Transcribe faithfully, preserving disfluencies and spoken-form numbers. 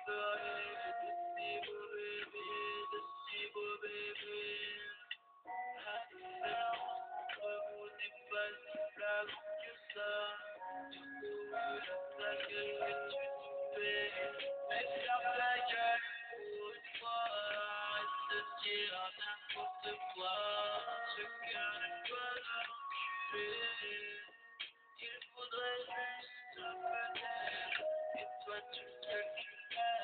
ferai de si beaux bébés, de si beaux bébés. La différence entre vous n'est pas si flagrante que ça. Surtout la gueule que tu te fais. Mais ferme la gueule pour une fois. Arrête de dire n'importe quoi. Ce cœur n'est pas enculé. Il faudrait juste peut-être. Et toi tu le calcules.